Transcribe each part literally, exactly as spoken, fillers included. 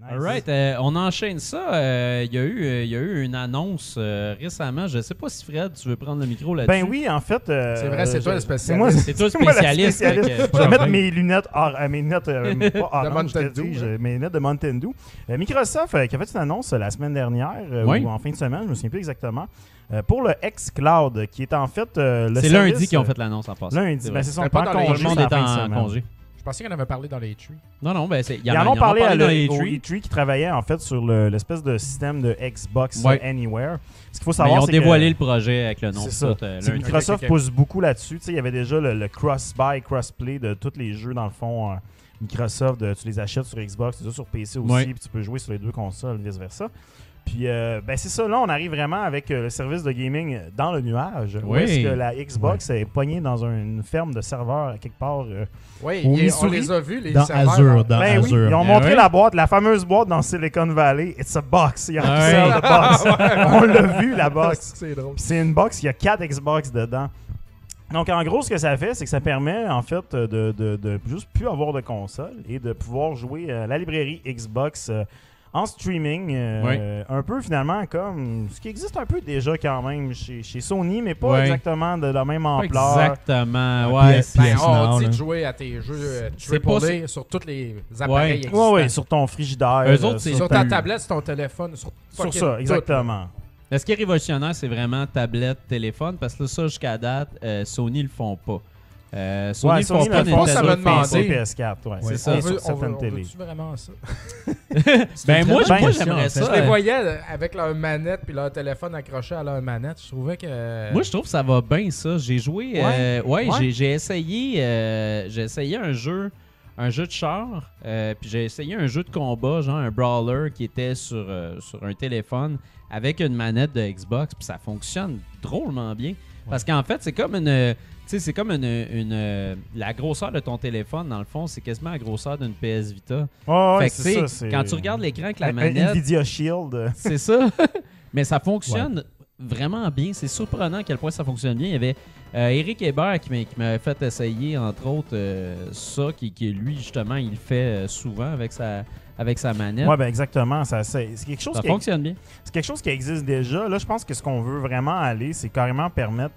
Nice. Alright, euh, on enchaîne ça. Il euh, y, euh, y a eu une annonce euh, récemment. Je sais pas si Fred, tu veux prendre le micro là-dessus. Ben oui, en fait. Euh, c'est vrai, c'est toi le spécialiste. C'est moi, c'est toi le spécialiste. Moi, la spécialiste. Que, je vais mettre mes lunettes, or, euh, mes lunettes euh, pas orange, Mountain je te Dew, dis, hein. mes lunettes de Mountain Dew. Euh, Microsoft euh, qui a fait une annonce euh, la semaine dernière, euh, oui. ou en fin de semaine, je me souviens plus exactement, euh, pour le xCloud, qui est en fait euh, le c'est service, lundi qu'ils ont fait l'annonce en passant. Lundi, ben c'est son pas pas dans les- congé, Tout le monde c'est est la fin de en semaine. congé. Je pensais qu'on avait parlé dans les trees. Non, non, ben c'est. Ils en ont parlé, à dans le, les au trees. E trois qui travaillait en fait sur le- l'espèce de système de Xbox Ouais. Anywhere. Ce qu'il faut Mais savoir, ils ont c'est dévoilé que, le projet avec le nom. c'est tout, ça. euh, C'est que lundi. Microsoft Ok, ok. pousse beaucoup là-dessus. Tu sais, il y avait déjà le, le cross-buy, cross-play de tous les jeux dans le fond. euh, Microsoft, de- tu les achètes sur Xbox, tu les as sur P C aussi, Ouais. puis tu peux jouer sur les deux consoles, vice-versa. Puis, euh, ben c'est ça, là, on arrive vraiment avec euh, le service de gaming dans le nuage. Où Oui. est-ce que la Xbox est poignée dans un- une ferme de serveurs à quelque part. euh, Oui, Au et on Missouri. les a vus, les Dans serveurs. Azure, dans Ben oui, Azure. ils ont Ben montré oui. la boîte, la fameuse boîte dans Silicon Valley. It's a box. Il y a Ah un ouais. sell de box. On l'a vu, la box. C'est drôle. Puis c'est une box, il y a quatre Xbox dedans. Donc, en gros, ce que ça fait, c'est que ça permet, en fait, de, de, de juste plus avoir de console et de pouvoir jouer euh, la librairie Xbox euh, en streaming. euh, un peu, finalement, comme ce qui existe un peu déjà quand même chez, chez Sony, mais pas Ouais. exactement de la même Pas ampleur. Exactement, Ouais, ouais. puis- c'est- Ben, P S on Now, dit là. de jouer à tes jeux euh, C'est pas- triple A sur tous les appareils Ouais. existants. Ouais, ouais, sur ton frigidaire. Eux euh, autres, c'est- Sur sur ta ta- tablette, sur ton téléphone, sur, sur fucking ça, tout. exactement. Mais ce qui est révolutionnaire, c'est vraiment tablette, téléphone, parce que là, ça, jusqu'à date, euh, Sony le font pas. Euh, Sony Ouais, le font Sony pas, le font, Nintendo ça le m'a fait demandé. P C, pas. P S quatre, ouais. C'est Et ça. On sur veut, on certaines veut, on télés. veut-tu vraiment ça? Ben moi, très moi bonne j'aimerais question, ça. Je les euh, voyais euh, avec leur manette puis leur téléphone accroché à leur manette. Je trouvais que... Moi, je trouve que ça va bien, ça. J'ai joué. euh, ouais, Ouais. j'ai- j'ai essayé. euh, j'ai essayé un jeu. Un jeu de char. euh, puis j'ai essayé un jeu de combat, genre un brawler qui était sur, euh, sur un téléphone avec une manette de Xbox. Puis ça fonctionne drôlement bien. Parce qu'en fait, c'est comme une. Tu sais, c'est comme une, une, euh, la grosseur de ton téléphone, dans le fond, c'est quasiment la grosseur d'une P S Vita. Ouais, ouais, Fait que, c'est tu sais, ça. c'est- quand tu regardes l'écran avec la Un- manette, Nvidia Shield. euh, c'est ça. Mais ça fonctionne vraiment bien. C'est surprenant à quel point ça fonctionne bien. Il y avait euh, Eric Hébert qui m'a- qui m'avait fait essayer, entre autres, euh, ça, qui, qui, lui, justement, il le fait euh, souvent avec sa, avec sa manette. Ouais, ben exactement. Ça, c'est c'est quelque chose ça qui fonctionne bien. c'est quelque chose qui existe déjà. Là, je pense que ce qu'on veut vraiment aller, c'est carrément permettre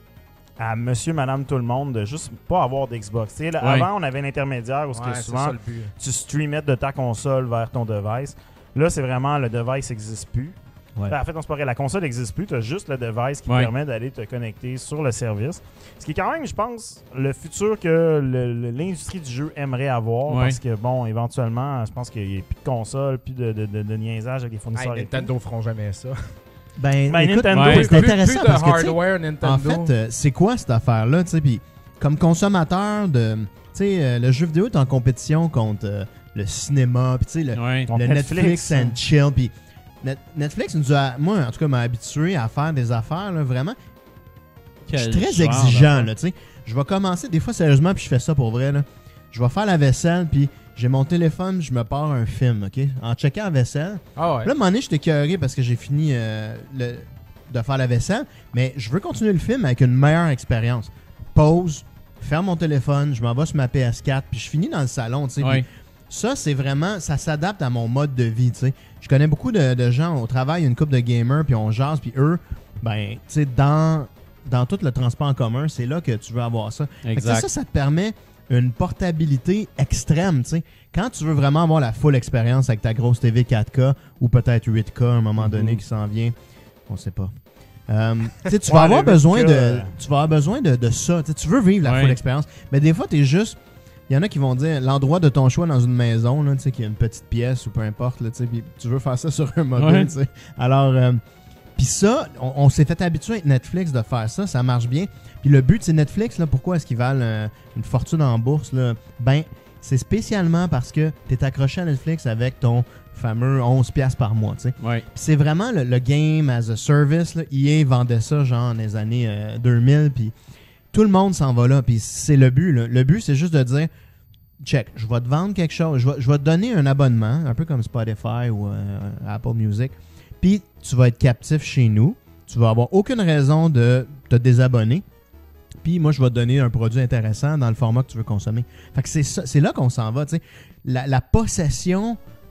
à monsieur, madame, tout le monde de juste pas avoir d'Xbox. Tu sais, là, Ouais. Avant, on avait l'intermédiaire où ce que Ouais, c'est souvent ça le but. tu streamais de ta console vers ton device. Là, c'est vraiment le device n'existe plus. Ouais. Ben, en fait, on se paraît, la console n'existe plus. Tu as juste le device qui Ouais. permet d'aller te connecter sur le service. Ce qui est quand même, je pense, le futur que le- le- l'industrie du jeu aimerait avoir. Ouais. Parce que, bon, éventuellement, je pense qu'il n'y a plus de console, plus de, de, de, de niaisage avec les Hey, fournisseurs. et tout. Nintendo feront jamais ça. Ben, Ben, écoute, Nintendo, ouais. Plus, c'est intéressant plus de parce que, tu sais, hardware Nintendo. en fait, euh, c'est quoi cette affaire-là, tu sais, puis comme consommateur de, tu sais, euh, le jeu vidéo est en compétition contre euh, le cinéma, puis tu sais, le, Ouais. Contre le Netflix, Netflix, hein. and chill, puis Net- Netflix nous a, moi en tout cas, m'a habitué à faire des affaires, là, vraiment. Je suis Quel très genre exigeant, d'affaire. là, tu sais. Je vais commencer, des fois, sérieusement, puis je fais ça pour vrai, là. Je vais faire la vaisselle, puis j'ai mon téléphone, je me pars un film, OK? En checkant la vaisselle. Ah ouais. Puis là, à un moment donné, j'étais écœuré parce que j'ai fini euh, le- de faire la vaisselle, mais je veux continuer le film avec une meilleure expérience. Pause, ferme mon téléphone, je m'en vais sur ma P S quatre, puis je finis dans le salon, tu sais. Ouais. Puis ça, c'est vraiment, ça s'adapte à mon mode de vie, tu sais. Je connais beaucoup de, de gens au travail, une couple de gamers, puis on jase, puis eux, ben, tu sais, dans, dans tout le transport en commun, c'est là que tu veux avoir ça. Fait que Exact. ça, ça te permet une portabilité extrême, tu sais. Quand tu veux vraiment avoir la full expérience avec ta grosse T V quatre K ou peut-être huit K à un moment donné Mhm. qui s'en vient, on sait pas. Euh, tu sais, tu Ouais, vas avoir le besoin huit K, de, euh, tu vas avoir besoin de, de ça. Tu sais, tu veux vivre la Ouais. full expérience, mais des fois, tu es juste. Il y en a qui vont dire l'endroit de ton choix dans une maison, là, tu sais, qu'il y a une petite pièce ou peu importe, là, tu sais, puis tu veux faire ça sur un mobile, Ouais. tu sais. Alors, euh, puis ça, on, on s'est fait habituer avec Netflix de faire ça, ça marche bien. Puis le but, c'est Netflix, là, pourquoi est-ce qu'ils valent euh, une fortune en bourse, là? Ben, c'est spécialement parce que tu es accroché à Netflix avec ton fameux onze piastres par mois, tu sais. Ouais. Puis c'est vraiment le, le game as a service, là. E A vendait ça, genre, dans les années euh, deux mille, puis tout le monde s'en va là, puis c'est le but, là. Le but, c'est juste de dire, check, je vais te vendre quelque chose, je vais, je vais te donner un abonnement, un peu comme Spotify ou euh, Apple Music, puis tu vas être captif chez nous, tu vas avoir aucune raison de te désabonner, puis moi, je vais te donner un produit intéressant dans le format que tu veux consommer. Fait que c'est ça, c'est là qu'on s'en va, tu sais. La, la possession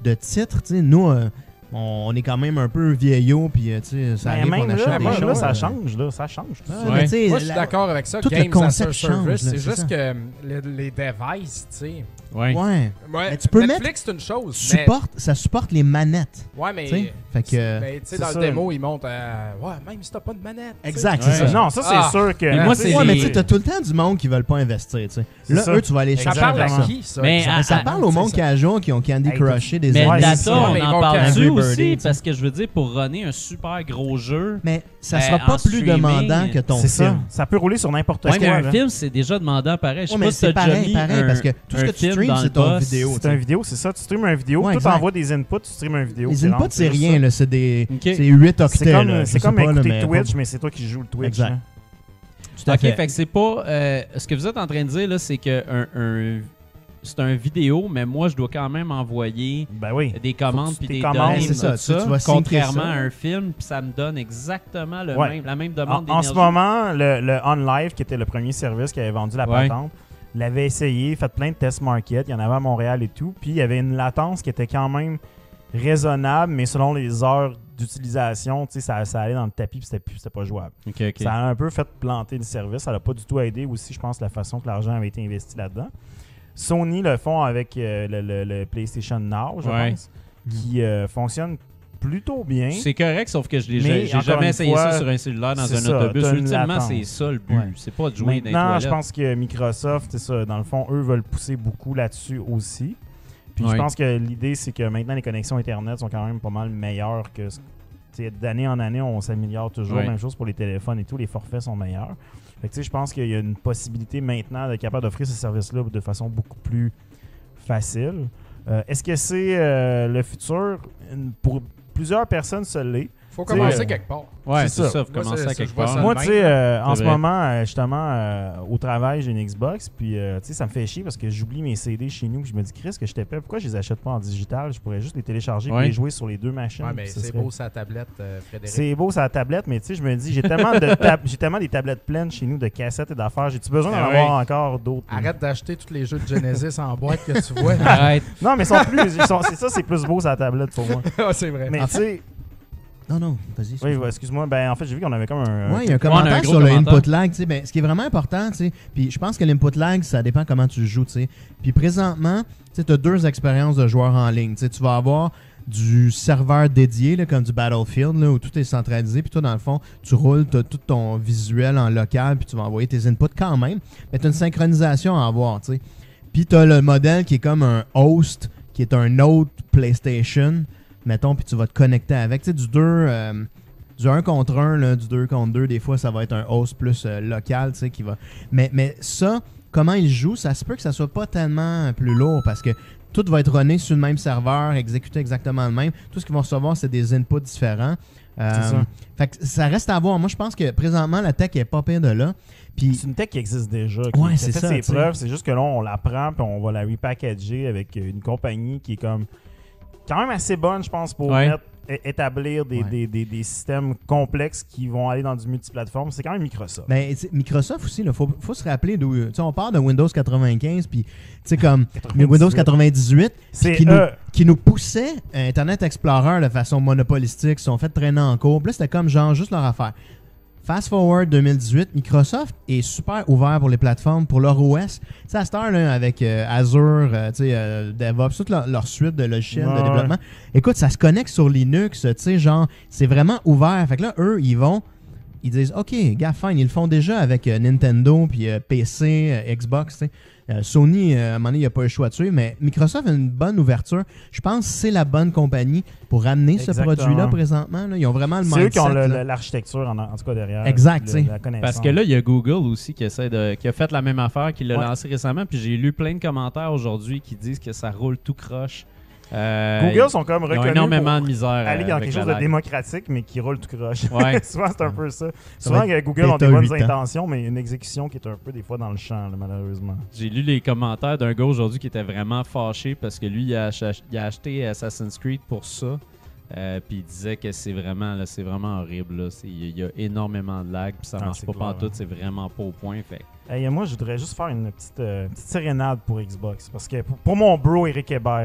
de titres, tu sais, nous, euh, on, on est quand même un peu vieillot, puis euh, tu sais, ça Ben, arrive même qu'on là, achète des même choses. là, ça euh, change, là, ça change. ah, Ouais. mais tu sais, Moi, je suis la- d'accord avec ça. tout le Games as a concept change, service, là, c'est c'est juste ça. que les, les devices, tu sais. Ouais. Ouais. Ouais, Mais tu peux Netflix, c'est une chose. Supporte, ça supporte les manettes. Mais, ouais, mais. Tu sais, fait que- mais, tu sais, C'est dans ça. le démo, ils montent à. Ouais, même si t'as pas de manette. tu sais. Exact, Ouais. c'est ça. Non, ça, c'est Ah. sûr que. Mais moi, c'est Ouais, les- mais tu sais, t'as tout le temps du monde qui veulent pas investir, tu sais. C'est Là, ça. eux, tu vas aller Ça chercher. parle à Exactement. qui, ça? Mais exactement? à- ça à- parle au C'est monde ça. qui a joué, qui ont Candy Hey, Crushé des Mais Ouais, Data, c'est ça. on Mais ils en vont parle-tu Angry aussi? Birdies, tu sais. Parce que je veux dire, pour runner un super gros jeu, Mais ça Ben, sera en pas plus streaming, demandant que ton C'est ça. film. Ça peut rouler sur n'importe ouais, quoi. mais un là. film, c'est déjà demandant pareil. Je sais Ouais, pas mais si c'est t'as déjà pareil, mis pareil, un- parce que tout ce un que tu film streams, dans c'est le ton boss. vidéo. C'est une vidéo, c'est ça. Tu streames une vidéo, Ouais, toi, exact. t'envoies des inputs, tu streames une vidéo. Les c'est inputs, rendu c'est juste rien, ça. là, c'est des Ok. c'est huit octets. C'est comme, là, c'est je comme sais pas, là, écouter mais Twitch, pas- mais c'est toi qui joues le Twitch. Exact. là. Tout à Ok, fait. fait que c'est pas. euh, ce que vous êtes en train de dire, là, c'est que un, un- c'est un vidéo, mais moi, je dois quand même envoyer Ben oui. des commandes Faut que puis tu des t'es données, commandes, c'est ça, tout tu- tu vas syncer contrairement ça. à un film, puis ça me donne exactement le Ouais. même, la même En, demande en ce d'énergie. moment, le, le OnLive, qui était le premier service qui avait vendu la Ouais. patente, l'avait essayé, fait plein de tests market. Il y en avait à Montréal et tout. Puis il y avait une latence qui était quand même raisonnable, mais selon les heures d'utilisation, tu sais, ça, ça allait dans le tapis puis c'était plus- c'était pas jouable. Ok, ok. Ça a un peu fait planter le service. Ça n'a pas du tout aidé aussi, je pense, la façon que l'argent avait été investi là-dedans. Sony le font avec euh, le, le- le PlayStation Now, je Ouais. pense, qui euh, fonctionne plutôt bien. C'est correct, sauf que je l'ai Mais j'ai j'ai encore jamais une essayé fois, ça sur un cellulaire dans c'est un ça, autobus. t'as une Ultimement, latence. c'est ça le but. Ouais. C'est pas de jouer dans les Maintenant, toilettes. je pense que Microsoft, c'est ça, dans le fond, eux veulent pousser beaucoup là-dessus aussi. Puis je Ouais. pense que l'idée, c'est que maintenant, les connexions Internet sont quand même pas mal meilleures que... ce- tu sais, d'année en année, on s'améliore toujours. Ouais. Même chose pour les téléphones et tout, les forfaits sont meilleurs. Fait que, tu sais, je pense qu'il y a une possibilité maintenant d'être capable d'offrir ce service-là de façon beaucoup plus facile. Euh, Est-ce que c'est euh, le futur? Une- Pour plusieurs personnes, ça l'est. Faut T'sais, commencer euh, quelque part. Ouais, c'est c'est ça. ça. Faut Moi, commencer c'est- à ça, quelque je vois part. ça. Moi, même, tu sais, euh, en C'est ce vrai. moment, euh, justement, euh, au travail, j'ai une Xbox, puis euh, tu sais, ça me fait chier parce que j'oublie mes C D chez nous. Je me dis, Chris, que je t'épais, pourquoi je les achète pas en digital? Je pourrais juste les télécharger et Ouais. les jouer sur les deux machines. Ouais, mais puis ce c'est serait- beau sa tablette, euh, Frédéric. C'est beau, sur la tablette, mais tu sais, je me dis, j'ai tellement, de tab- j'ai tellement des tablettes pleines chez nous de cassettes et d'affaires. J'ai-tu besoin d'en Ah avoir ouais. encore d'autres? Arrête d'acheter tous les jeux de Genesis en boîte que tu vois. Arrête. Non, mais ils sont plus. ils sont- c'est ça, c'est plus beau sur la tablette pour moi. Ah, c'est vrai. Mais En tu sais, Non, non, vas-y. oui, ouais, excuse-moi. Ben, en fait, j'ai vu qu'on avait comme un. Ouais, il y a un Ouais, on a un commentaire gros sur le commentaire. input lag. tu sais, Ben, ce qui est vraiment important, tu sais, puis je pense que l'input lag, ça dépend comment tu joues. tu sais. Puis présentement, tu as deux expériences de joueurs en ligne. Tu sais, tu vas avoir du serveur dédié, là, comme du Battlefield, là, où tout est centralisé. Puis toi, dans le fond, tu roules, tu as tout ton visuel en local, puis tu vas envoyer tes inputs quand même. Mais tu as une synchronisation à avoir. tu sais. Puis tu as le modèle qui est comme un host, qui est un autre PlayStation, mettons, puis tu vas te connecter avec. Tu sais, du deux... euh, du un contre un, là, du deux contre deux, des fois, ça va être un host plus euh, local, tu sais, qui va... Mais, mais ça, comment il joue, ça se peut que ça soit pas tellement plus lourd, parce que tout va être runné sur le même serveur, exécuté exactement le même. Tout ce qu'ils vont recevoir, c'est des inputs différents. Euh, C'est ça. Fait que ça reste à voir. Moi, je pense que présentement, la tech est pas pire de là. Puis, C'est une tech qui existe déjà, qui, Ouais, qui a c'est fait ça, ses tu sais. preuves. C'est juste que là, on la prend puis on va la repackager avec une compagnie qui est comme quand même assez bonne, je pense, pour Ouais. mettre- é- établir des, Ouais. des, des, des systèmes complexes qui vont aller dans du multiplateforme. C'est quand même Microsoft. ben, tu sais, Microsoft aussi, il faut, faut se rappeler d'où. tu sais, On part de Windows quatre-vingt-quinze, puis, tu sais, comme Windows quatre-vingt-dix-huit, C'est qui nous, eux. qui nous poussait Internet Explorer de façon monopolistique, se sont fait traîner en cours. Puis là, c'était comme genre juste leur affaire. Fast forward deux mille dix-huit, Microsoft est super ouvert pour les plateformes, pour leur O S. Tu sais, à cette heure, là, avec euh, Azure, euh, tu sais, euh, DevOps, toute leur, leur suite de logiciels Ouais, de développement. Écoute, ça se connecte sur Linux, tu sais, genre, c'est vraiment ouvert. Fait que là, eux, ils vont, ils disent, OK, gars, fine, ils le font déjà avec euh, Nintendo, puis euh, P C, euh, Xbox, tu sais. Euh, Sony, euh, à un moment donné, il n'y a pas le choix de suivre, mais Microsoft a une bonne ouverture. Je pense que c'est la bonne compagnie pour amener ce Exactement. produit-là présentement. Là. Ils ont vraiment le C'est mindset. eux qui ont le- là. le- l'architecture, en, en tout cas, derrière. Exact, le- tu sais. la connaissance. Parce que là, il y a Google aussi qui essaie de, qui a fait la même affaire, qui l'a Ouais. lancé récemment. Puis j'ai lu plein de commentaires aujourd'hui qui disent que ça roule tout croche. Euh, Google sont comme ils ont reconnus énormément pour de misère. aller dans avec quelque la chose de lag. démocratique, mais qui roule tout croche. Ouais. Souvent, c'est un peu ça. Ça Souvent, va que Google ont des bêta bonnes huit ans. intentions, mais une exécution qui est un peu des fois dans le champ, là, malheureusement. J'ai lu les commentaires d'un gars aujourd'hui qui était vraiment fâché parce que lui, il a, ach- il a acheté Assassin's Creed pour ça. Euh, puis il disait que c'est vraiment, là, c'est vraiment horrible. là. C'est- Il y a énormément de lag, puis ça Ah, marche c'est pas clair, pantoute, hein. c'est vraiment pas au point. Fait. Hey, moi, je voudrais juste faire une petite, euh, petite sérénade pour Xbox. Parce que pour, pour mon bro Eric Hébert,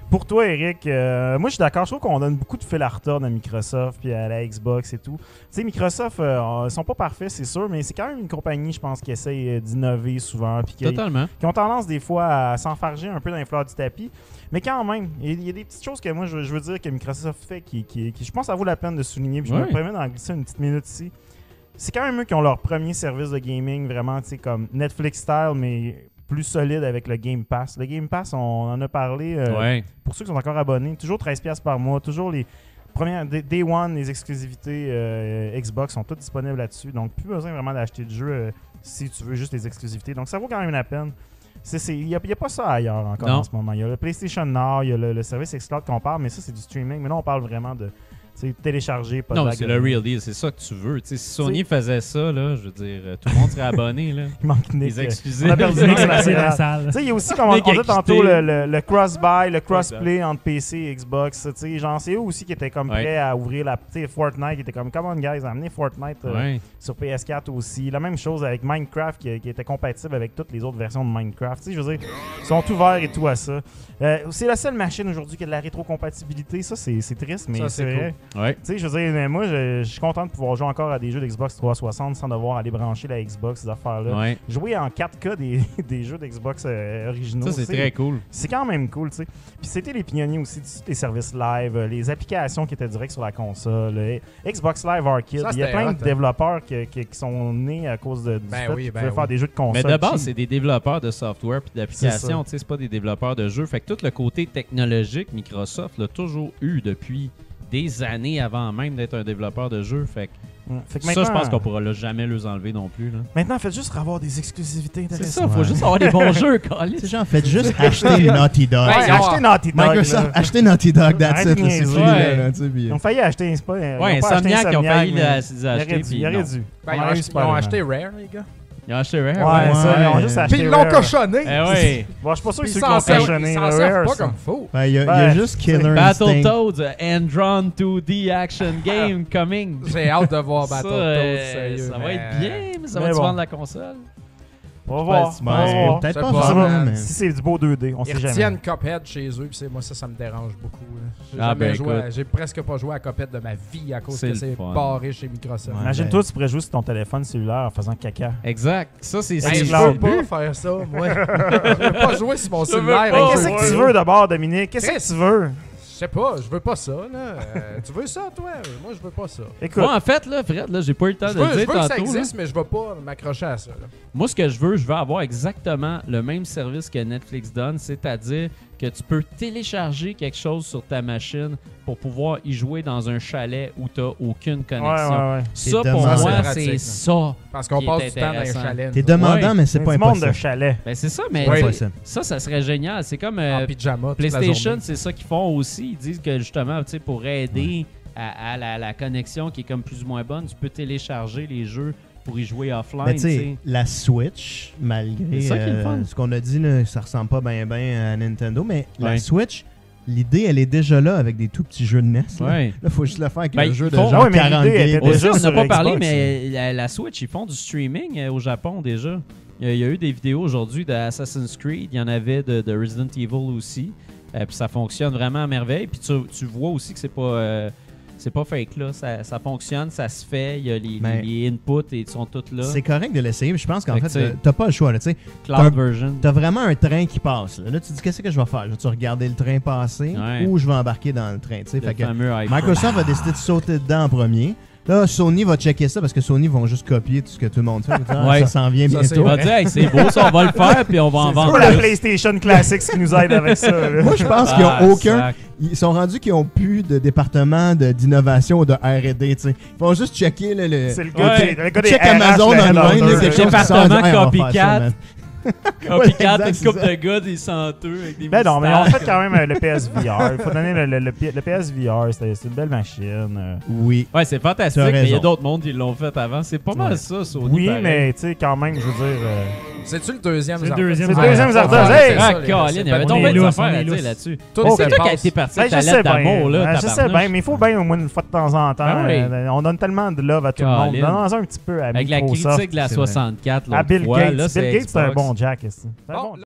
pour toi, Eric, euh, moi je suis d'accord. Je trouve qu'on donne beaucoup de fil à retordre à Microsoft puis à la Xbox et tout. Tu sais, Microsoft, euh, ils sont pas parfaits, c'est sûr, mais c'est quand même une compagnie, je pense, qui essaye euh, d'innover souvent. Puis qui, Totalement. qui ont tendance des fois à s'enfarger un peu dans les fleurs du tapis. Mais quand même, il y a des petites choses que moi je, je veux dire que Microsoft fait qui, qui, qui je pense, ça vaut la peine de souligner. Puis je Ouais. me permets d'en glisser une petite minute ici. C'est quand même eux qui ont leur premier service de gaming, vraiment, tu sais, comme Netflix style, mais plus solide avec le Game Pass. Le Game Pass, on en a parlé. euh, Ouais. Pour ceux qui sont encore abonnés, toujours treize dollars par mois, toujours les premières day day one, les exclusivités euh, Xbox sont toutes disponibles là-dessus. Donc, plus besoin vraiment d'acheter de jeu euh, si tu veux juste les exclusivités. Donc, ça vaut quand même la peine. Il n'y a, y a pas ça ailleurs encore Non. en ce moment. Il y a le PlayStation Now, il y a le, le service xCloud qu'on parle, mais ça, c'est du streaming. Mais là, on parle vraiment de télécharger, pas Non, de c'est le real deal, c'est ça que tu veux. Tu sais, si Sony faisait ça, là, je veux dire, euh, tout le monde serait abonné. Là. Il manque Nick. Les euh, exclusifs. on a perdu Nick sur la C'est la salle. salle. Tu sais, il y a aussi, comme on, on Nick a disait tantôt, quitté. le, le, le cross-buy, le cross-play entre P C et Xbox. Tu sais, genre, c'est eux aussi qui étaient comme Ouais. prêts à ouvrir la. Tu sais, Fortnite, qui était comme, come on, guys, amenez Fortnite euh, Ouais. sur P S quatre aussi. La même chose avec Minecraft, qui, qui était compatible avec toutes les autres versions de Minecraft. Tu sais, je veux dire, ils sont ouverts et tout à ça. Euh, c'est la seule machine aujourd'hui qui a de la rétrocompatibilité. Ça, c'est c'est triste, mais Ça, c'est c'est vrai. Ouais. Tu sais, je veux dire, mais moi, je, je suis content de pouvoir jouer encore à des jeux d'Xbox trois cent soixante sans devoir aller brancher la Xbox, ces affaires-là. Ouais. Jouer en quatre K des, des jeux d'Xbox euh, originaux, Ça, c'est c'est- très cool. c'est quand même cool, tu sais. Puis c'était les pionniers aussi de tous les services live, euh, les applications qui étaient directes sur la console, euh, Xbox Live Arcade. Ça, Il y a c'était plein hot, de hein. développeurs qui, qui- qui sont nés à cause de, du Ben fait oui, qu'ils ben pouvaient oui. faire des jeux de console. Mais de base, cheap. c'est des développeurs de software puis C'est d'applications. ça. Tu sais, c'est pas des développeurs de jeux. Fait que tout le côté technologique, Microsoft l'a toujours eu depuis des années avant même d'être un développeur de jeux. Fait que Ouais. Fait que ça, je maintenant- pense qu'on pourra là jamais les enlever non plus. Là. Maintenant, faites juste avoir des exclusivités C'est intéressantes. ça, faut Ouais. juste avoir des bons jeux, Tu Carlis. sais, genre, faites juste acheter Naughty Dog. Ouais, Ouais, ils ont- achetez Naughty Dog. Microsoft, là. achetez Naughty Dog, that's Arrête it. de là, C'est niaiser. fini, là, Ouais. là, tu sais, puis, Ils ont failli acheter, c'est pas. ils ont Ouais, pas acheté Insomniac, ils ont failli mais la- il les aurait acheter. dû. puis Il aurait non. dû. Ben, ils On ont, aurait eu acheté, ils ont Spider-Man. acheté Rare, les gars. Ils ont acheté Rare. Ouais, Ouais, ça, ils ont ouais. juste Puis acheté. ils l'ont Rare. cochonné. Eh ouais. Bon, je suis pas sûr que Puis c'est ils ceux qui s'en ont servent cochonné. ils s'en là, servent Rare, pas ça. comme faux. Ben, il y a, il y a Ben, juste Killer Instinct. Battletoads, uh, and-drawn two D action game coming. J'ai hâte de voir Ça, Battletoads, euh, sérieux. ça va mais- être bien, mais ça Mais va-tu bon. vendre la console? On va voir. c'est On va pas- voir. Peut-être Je pas sais pas, vraiment, man. mais... Si c'est du beau deux D, on Ils sait jamais. retiennent Cuphead chez eux, puis c'est- moi ça, ça me dérange beaucoup. là. J'ai Ah, jamais ben, joué à- écoute. J'ai presque pas joué à Cuphead de ma vie à cause C'est que le c'est fun. barré chez Microsoft. Ouais. Imagine-toi, tu pourrais jouer sur ton téléphone cellulaire en faisant caca. Exact. Ça, c'est Hey, c'est je Xcloud. veux pas faire ça, moi. je veux pas jouer sur mon Je veux cellulaire. pas. avec Qu'est-ce un que tu jeu. veux d'abord, Dominique? Qu'est-ce que Chris. tu veux? Je sais pas, je veux pas ça. Là. Euh, tu veux ça, toi? Moi, je veux pas ça. Écoute, Moi, en fait, là, Fred, là, j'ai pas eu le temps Je de veux, le je dire veux que ça tantôt. là. existe, mais je vais pas m'accrocher à ça. là. Moi, ce que je veux, je veux avoir exactement le même service que Netflix donne, c'est-à-dire que tu peux télécharger quelque chose sur ta machine pour pouvoir y jouer dans un chalet où tu n'as aucune ouais, connexion. ouais, ouais. Ça, C'est pour demandant. moi, Ça, c'est c'est pratique, ça. Parce qu'on Qui passe est du temps dans un intéressant. chalet. T'es nous autres. demandant, mais c'est C'est pas du monde de impossible. chalet. Ben, c'est ça, mais C'est pas tu sais, impossible. ça, ça serait génial. C'est comme euh, En pyjama. toute la PlayStation, journée. c'est ça qu'ils font aussi. Ils disent que justement, tu sais, pour aider à, à la, la connexion qui est comme plus ou moins bonne, tu peux télécharger les jeux pour y jouer offline. Mais tu sais, tu sais. la Switch, malgré C'est ça qui est le euh, fun. ce qu'on a dit, là, ça ressemble pas bien bien à Nintendo, mais la Ouais. Switch, l'idée, elle est déjà là avec des tout petits jeux de N E S. Là, Ouais. Là, faut juste le faire avec Ben, un jeu ils de font- genre Ouais, mais quarante l'idée était gigs. déjà Aussi, on n'a sur pas parlé, Xbox, mais la, la Switch, ils font du streaming euh, au Japon déjà. Il y, a, il y a eu des vidéos aujourd'hui d'Assassin's Creed, il y en avait de, de Resident Evil aussi. Euh, puis ça fonctionne vraiment à merveille. Puis tu, tu vois aussi que c'est pas euh, c'est pas fake là, ça, ça fonctionne, ça se fait, il y a les, Mais- les, les inputs et ils sont tous là. C'est correct de l'essayer, mais je pense qu'en Fait que fait, tu sais- euh, t'as pas le choix. Là, tu sais. Cloud version. T'as vraiment un train qui passe. Là, Là, tu te dis, qu'est-ce que je vais faire? Je vais-tu regarder le train passer Ouais. ou je vais embarquer dans le train? Tu sais, Le fait que fameux iPhone. Microsoft a décidé de sauter dedans en premier. Là, Sony va checker ça parce que Sony vont juste copier tout ce que tout le monde fait. Ah, Ouais. Ça s'en vient Ça, c'est On bientôt. va dire, hey, c'est beau ça, on va le faire, puis on va en C'est vendre pas la plus. PlayStation Classics qui nous aide avec ça. là. Moi, je pense qu'ils Ah, ont aucun. sac. Ils sont rendus qu'ils ont plus de département de- d'innovation ou de R et D. tu sais. Ils vont juste checker là, le. C'est le gars, Ouais. des- le gars des Check R H, Amazon le online, là, headhunter. quelque chose qui Département sort, hey, on va faire copycat. ça, man. Copycat, Ouais, une exact, coupe c'est ça. de gars, des senteux avec des Ben non, mais ils ont moustaches. fait quand même euh, le P S V R. Il faut donner le, le, le, P- le P S V R. C'est c'est une belle machine. euh. Oui. Ouais, c'est fantastique, T'as mais il y a raison. d'autres mondes qui l'ont fait avant. C'est pas mal Ouais. ça, Sony. Oui, pareil. mais tu sais, quand même, je veux dire. euh, C'est-tu le deuxième C'est le Zelda? deuxième C'est le Zelda. deuxième Ah, Zelda. c'est Hey! ça, Ah, les- Colin, c'est il y avait pas- donc on bien est des lousse, affaires on à est dire lousse. là-dessus. Tout Oh, se c'est toi qui passe. as été parti Ben, avec ta je sais lettre d'amour, bien. là, Ben, je sais tabarnouche. bien, mais il faut bien au moins une fois de temps en temps. Ben oui. euh, on donne tellement de love à tout le monde. Colin. Donnons un petit peu à Avec la Microsoft. critique de la c'est vrai. soixante-quatre, À l'autre Bill fois, Gates. là, Bill c'est Gates, c'est un Xbox. bon Jack. C'est un Bon, bon